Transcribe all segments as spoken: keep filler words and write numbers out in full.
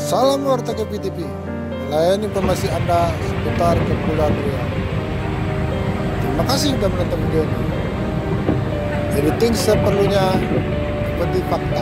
Salam Warta K P T V, melayani informasi Anda seputar Kepulauan Riau. Terima kasih sudah menonton video ini. Editing seperlunya seperti fakta.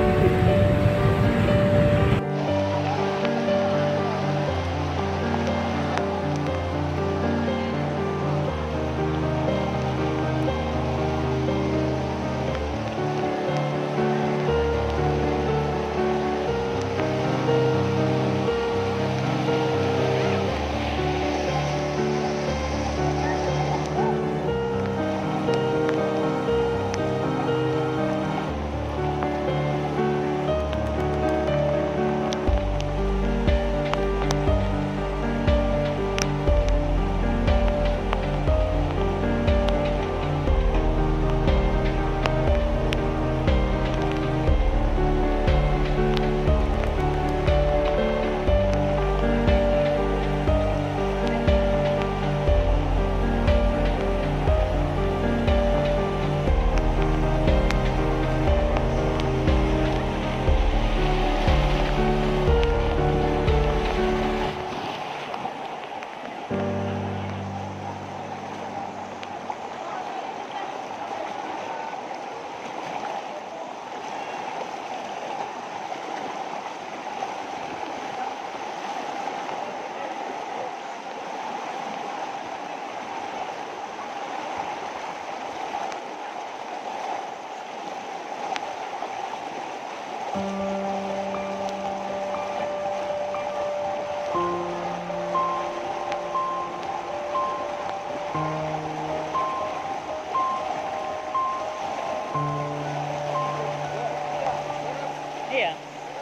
Iya.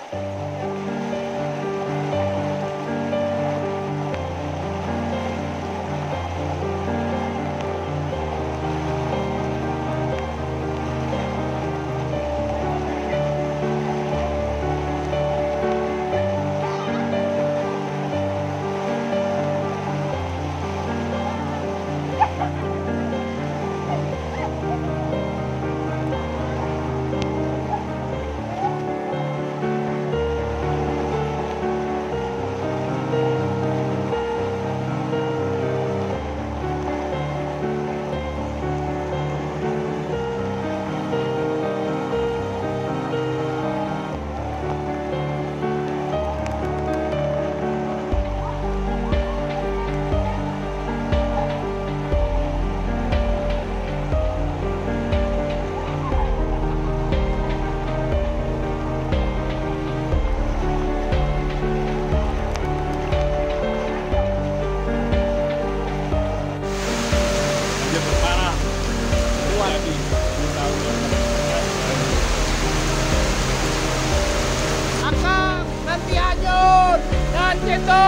Akang nanti hanyut dan situ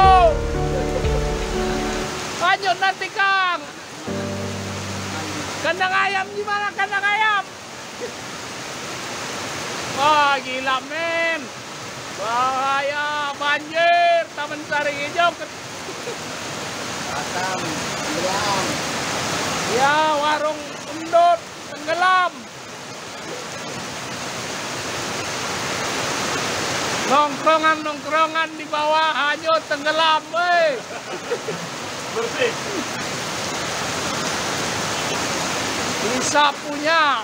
hanyut nanti Kang. Kandang ayam gimana kandang ayam? Wah gila men, bahaya banjir Taman Sari Hijau. Asam, tenggelam. Ya warung endut tenggelam. Nongkrongan-nongkrongan di bawah hanyut tenggelam, weh. Bersih. Bisa punya.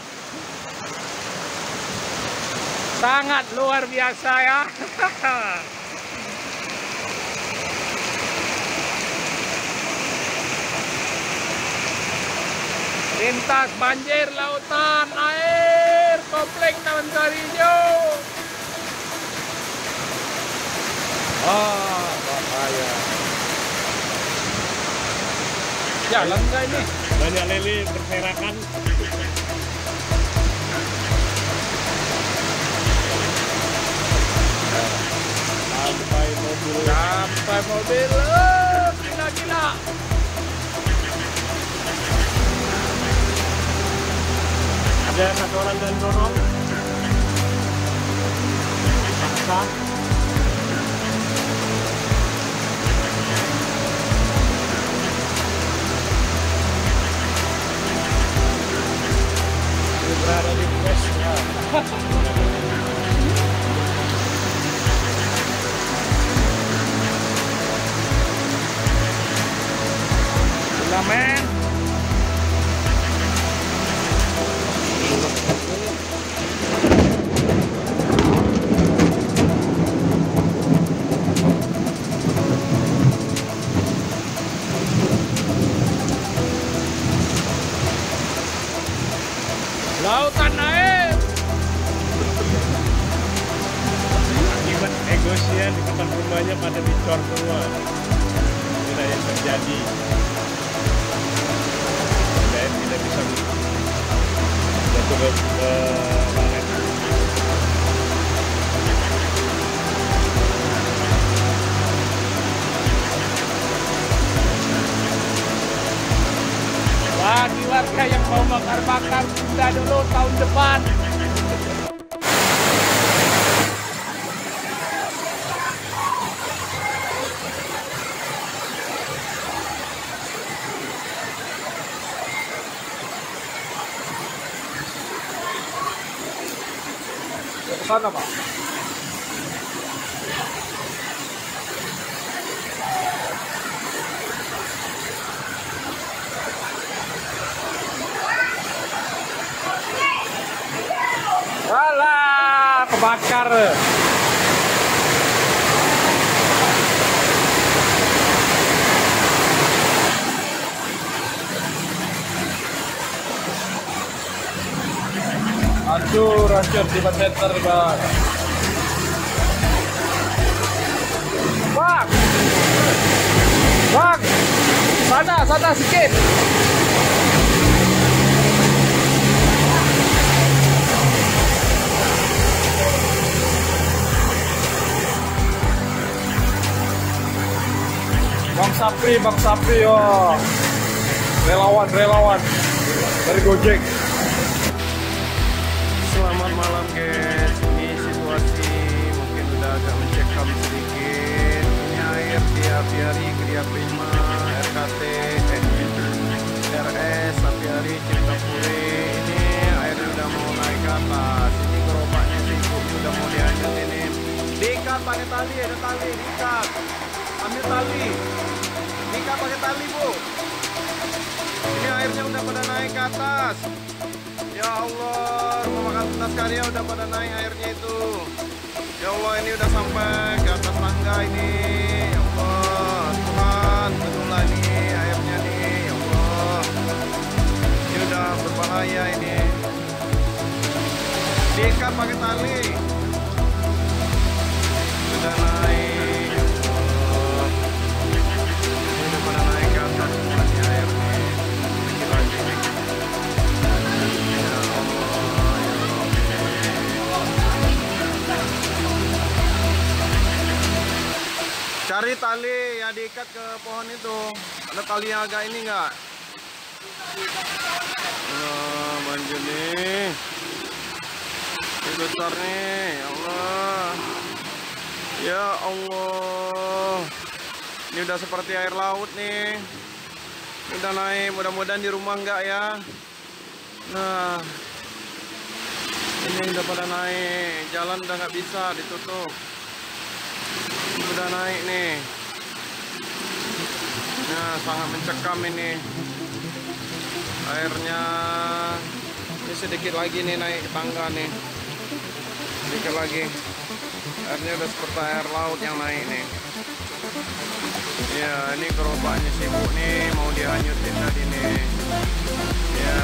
Sangat luar biasa ya. Lintas banjir lautan air komplek Taman Sari Hijau. Ah, bahaya. Jalan nggak ini? Banyak lele berserakan. Sampai mobil. Sampai mobil, eh, gila-gila. Ada satu orang dan dorong. Paksa. Berada di pes ya. di depan rumahnya pada dicor semua. Inilah yang terjadi. Saya tidak bisa jatuh ke baret. Bagi warga yang mau bakar-bakar tunda dulu tahun depan. Sana Pak. Alah, kebakar. Hancur, hancur di center, Bang. Bang. Bang. Sana, sana sikit. Bang Sapri, Bang Sapri, oh. Relawan, relawan dari Gojek. Selamat malam guys, ini situasi mungkin udah agak mencekam sedikit. Ini air di apiari Gria Prima, R K T, R S, apiari Ciptapuri. Ini airnya udah mau naik ke atas. Ini gerobaknya sih udah mau dihanyut ini. Diikat pakai tali, ada tali, diikat. Ambil tali, diikat pakai tali bu. Ini airnya udah pada naik ke atas. Ya Allah, rumah makan tuntas karya udah pada naik airnya itu. Ya Allah, ini udah sampai ke atas tangga ini. Ya Allah, Tuhan, betullah ini airnya nih. Ya Allah, ini udah berbahaya ini. Diikat pakai tali. Udah naik. Ya Allah, ini udah pada naik ke atas semuanya airnya. Sedikit lagi nih. Cari tali yang diikat ke pohon itu. Ada tali yang agak ini enggak? Oh, banjir nih. Ini besar nih. Ya Allah. Ya Allah. Ini udah seperti air laut nih. Udah naik. Mudah-mudahan di rumah enggak ya. Nah. Ini udah pada naik. Jalan udah nggak bisa ditutup. Udah naik nih. Nah, sangat mencekam ini airnya. Ini sedikit lagi nih naik ke tangga nih, sedikit lagi. Airnya udah seperti air laut yang naik nih. Ya, ini gerobaknya sibuk nih, mau dihanyutin tadi nih. Ya,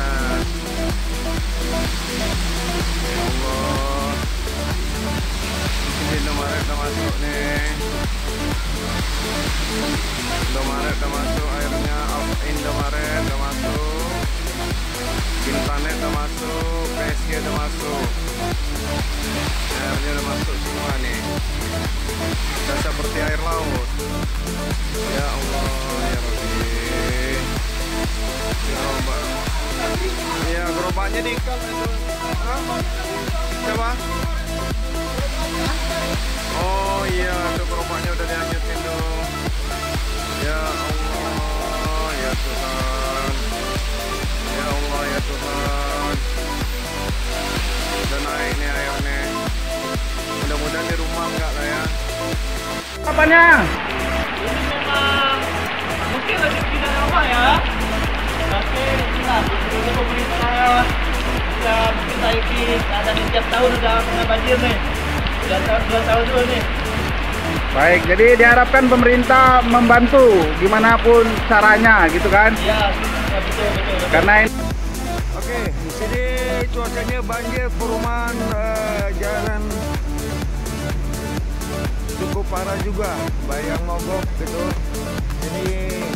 ya Allah. Indomaret udah masuk nih. Indomaret udah masuk airnya. Indomaret udah masuk. Intanet udah masuk. P S G udah masuk. Airnya udah masuk semua nih. Udah seperti air laut. Ya Allah, ya Rabbi. Gerobak. Ya, gerobaknya diikat itu. Hah? Coba. Oh iya, tuh gerobaknya udah dihanyutin tuh. Ya Allah, ya Tuhan. Ya Allah, ya Tuhan. Udah naik nih airnya. Mudah-mudahan di rumah enggak lah ya. Apanya? Ini memang mungkin lagi tidak lama ya. Tapi kita ini pemerintah ya mungkin lagi ada setiap tahun udah kena banjir nih. Udah tahun dua tahun dulu nih. Baik, jadi diharapkan pemerintah membantu gimana pun caranya gitu kan? Iya, betul betul. betul. Karena ini Oke, di sini cuacanya banjir, perumahan uh, jalan cukup parah. juga bayang mogok gitu. Ini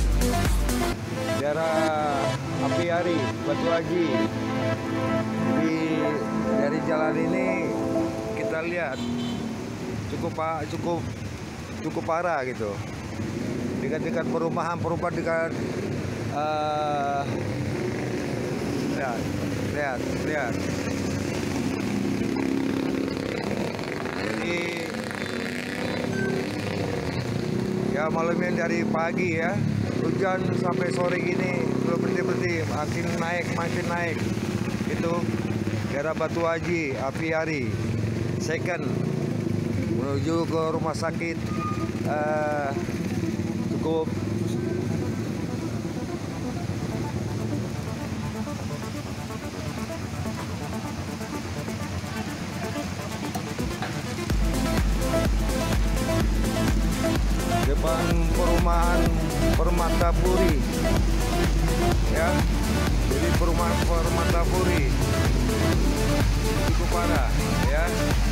daerah Apiari, Batu Haji. Jadi dari jalan ini kita lihat cukup cukup cukup parah gitu. Dekat-dekat perumahan, perumahan dekat uh, lihat, lihat, lihat. Jadi ya malamnya dari pagi ya, hujan sampai sore gini belum berhenti-berhenti, makin naik, makin naik. Itu daerah Batu Haji, Apiari, second menuju ke rumah sakit uh, cukup depan perumahan Permatapuri ya, jadi perumahan Permatapuri cukup parah ya.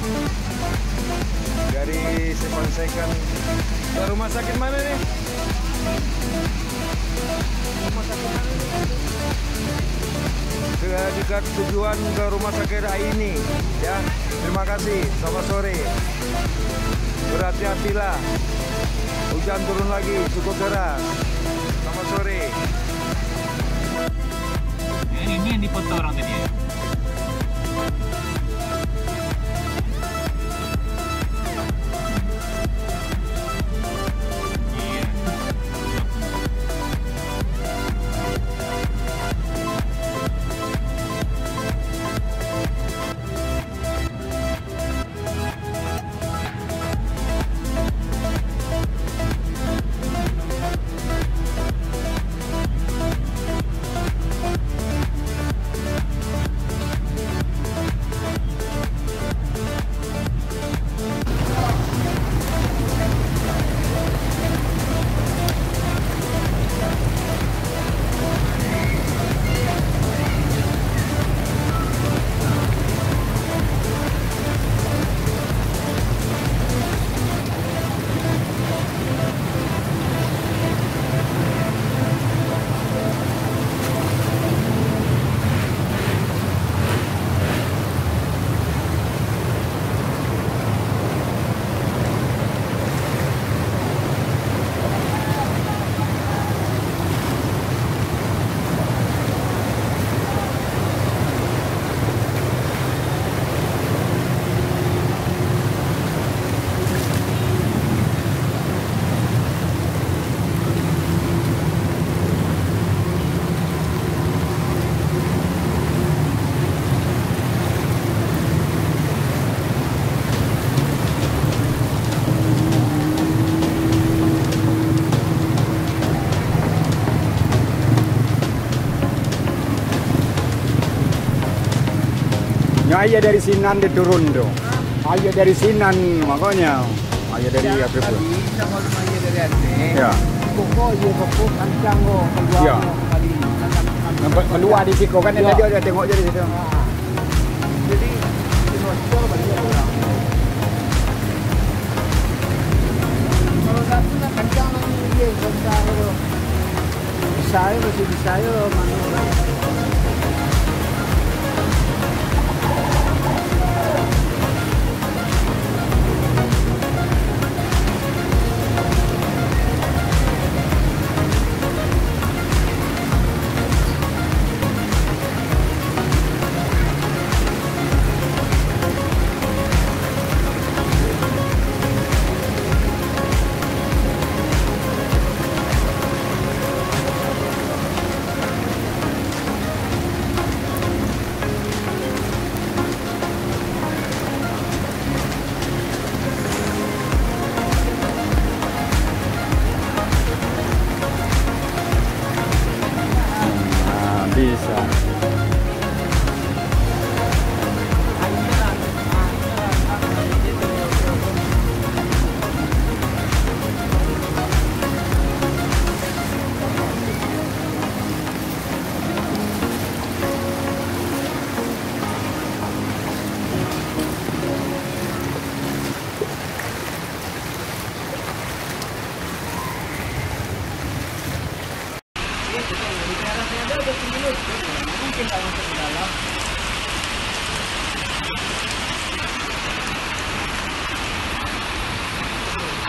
Dari Sepan Second ke rumah sakit mana nih? Rumah sakit mana nih? Ke dekat tujuan ke rumah sakit Aini ya. Terima kasih. Selamat sore. Berhati-hatilah. Hujan turun lagi cukup deras. Selamat sore. Ini, ini yang dipoto orang tadi ya? Ayah dari Sinan dia turun tuh. Ayah dari Sinan makanya. Ayah dari Ya, Afrika. tadi sama rumah ayah dari Aceh. Ya. Pokok iya pokok kancang kok keluar Ya. kali. Keluar di situ kan Ya. tadi ada tengok jadi situ. Jadi bocor balik orang. Kalau satu nak kancang lagi dia kancang itu. Bisa ya masih bisa ya mana orang.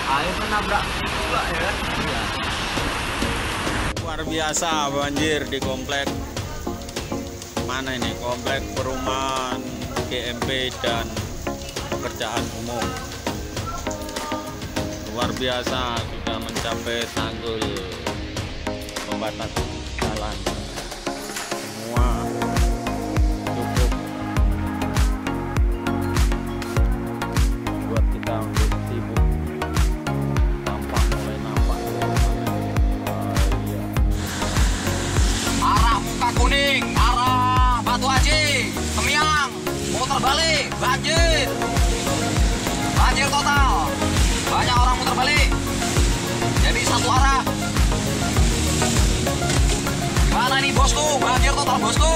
Airnya nabrak pula ya. Iya. Luar biasa banjir di komplek mana ini, komplek perumahan G M P dan pekerjaan umum. Luar biasa, sudah mencapai tanggul pembatas jalan. Semua cukup buat kita untuk sibuk. Tampak mulai nampak. Wah, iya. Arah Muka Kuning, arah Batu Haji, Kemiang, muter balik, banjir. Banjir total. Banyak orang muter balik. Jadi satu arah. Gimana nih bosku? Banjir total bosku.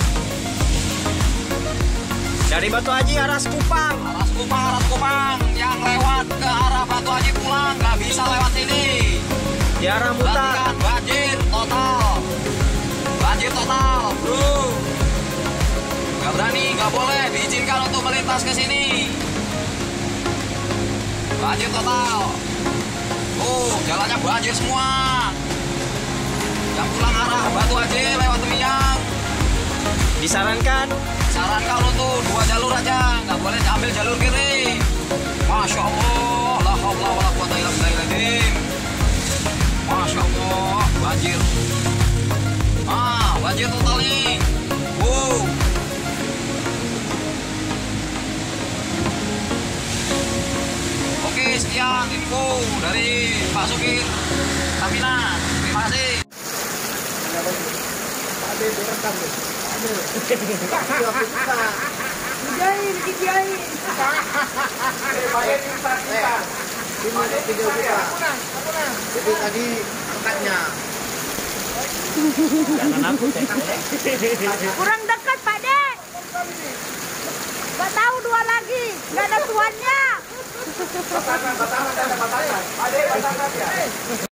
Dari Batu Haji arah Sekupang. Arah Sekupang, arah Sekupang. Yang lewat ke arah Batu Haji pulang nggak bisa lewat sini. Di arah Mutar. Perhatikan, banjir total. Banjir total, bro. Gak berani, gak boleh diizinkan untuk melintas ke sini. Banjir total. Oh, jalannya banjir semua. Yang pulang arah Batu Haji lewat Kemiang. Disarankan Sarankan untuk dua jalur aja, nggak boleh ambil jalur kiri. Masya Allah, la haula wala quwata illa billah. Masya Allah, banjir. Ah, banjir total nih. Wow. Oke, sekian info dari Pak Sukir Tamina. Terima kasih. Dijain, dijain. Ini tiga juta. Jadi tadi angkatnya. jangan aku teh. Kurang dekat, Pak De. Gak tahu dua lagi, gak ada tuannya.